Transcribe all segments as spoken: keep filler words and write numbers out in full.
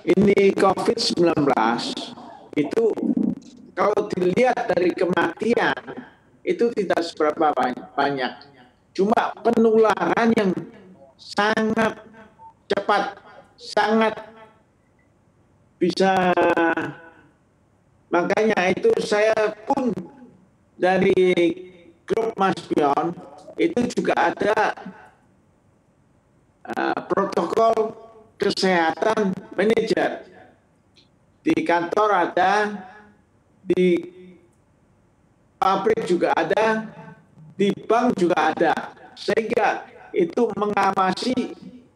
ini COVID sembilan belas itu kalau dilihat dari kematian itu tidak seberapa banyak. Cuma penularan yang sangat cepat, sangat bisa. Makanya itu saya pun dari grup Mas Pion itu juga ada uh, protokol kesehatan manajer. Di kantor ada, di pabrik juga ada, di bank juga ada. Sehingga itu mengawasi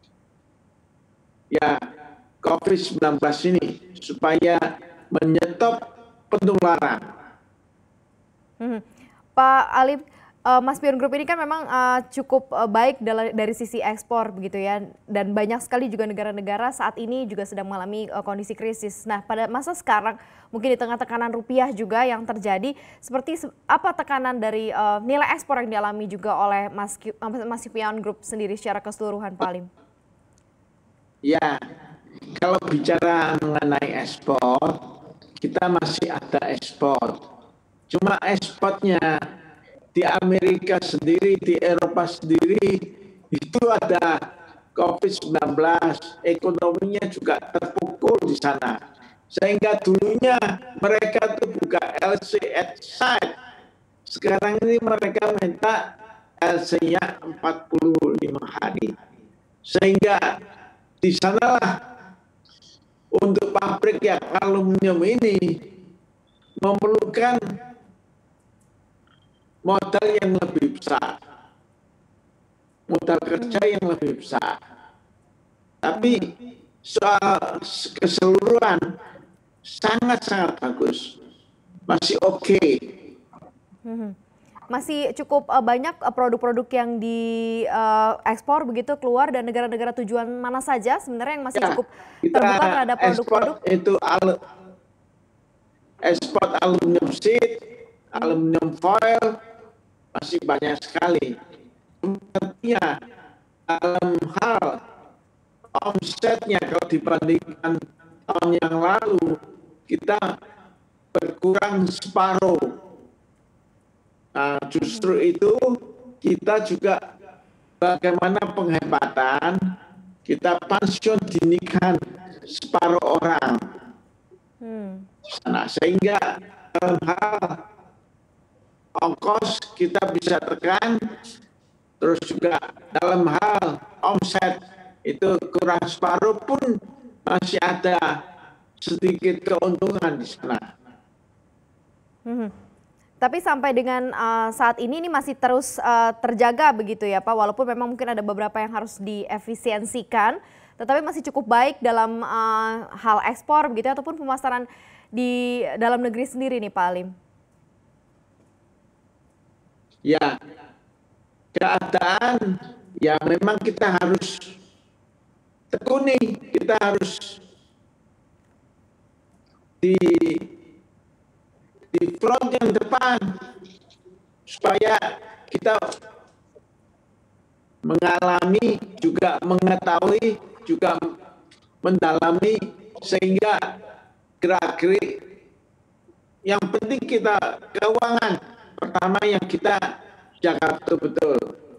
ya COVID sembilan belas ini supaya menyetop penularan. Hmm. Pak Ali, uh, Mas Pion Group ini kan memang uh, cukup uh, baik dari, dari sisi ekspor begitu ya, dan banyak sekali juga negara-negara saat ini juga sedang mengalami uh, kondisi krisis. Nah, pada masa sekarang mungkin di tengah tekanan rupiah juga yang terjadi, seperti apa tekanan dari uh, nilai ekspor yang dialami juga oleh Mas, Mas Pion Group sendiri secara keseluruhan, Pak Alim? Ya, kalau bicara mengenai ekspor, kita masih ada ekspor. Cuma ekspornya di Amerika sendiri, di Eropa sendiri, itu ada COVID sembilan belas, ekonominya juga terpukul di sana. Sehingga dulunya mereka tuh buka L C at site. Sekarang ini mereka minta L C-nya empat puluh lima hari. Sehingga di sanalah untuk pabrik yang aluminium ini memerlukan modal yang lebih besar, modal kerja yang lebih besar. Tapi soal keseluruhan sangat-sangat bagus, masih oke. Okay. Masih cukup uh, banyak produk-produk yang diekspor uh, begitu keluar, dan negara-negara tujuan mana saja sebenarnya yang masih ya, cukup terbuka terhadap produk-produk? Itu al ekspor aluminium sheet, aluminium foil masih banyak sekali. Artinya dalam hal omsetnya kalau dibandingkan tahun yang lalu kita berkurang separuh. Nah, justru itu kita juga bagaimana penghematan, kita pensiun dinikan separuh orang. Hmm. Nah, sehingga dalam hal ongkos kita bisa tekan, terus juga dalam hal omset itu kurang separuh pun masih ada sedikit keuntungan di sana. Hmm. Tapi sampai dengan uh, saat ini ini masih terus uh, terjaga begitu ya Pak, walaupun memang mungkin ada beberapa yang harus diefisiensikan, tetapi masih cukup baik dalam uh, hal ekspor begitu ataupun pemasaran di dalam negeri sendiri nih Pak Alim. Ya, keadaan ya memang kita harus tekuni, kita harus di di front yang depan supaya kita mengalami juga mengetahui juga mendalami sehingga gerak-gerik yang penting kita keuangan pertama yang kita jaga betul-betul.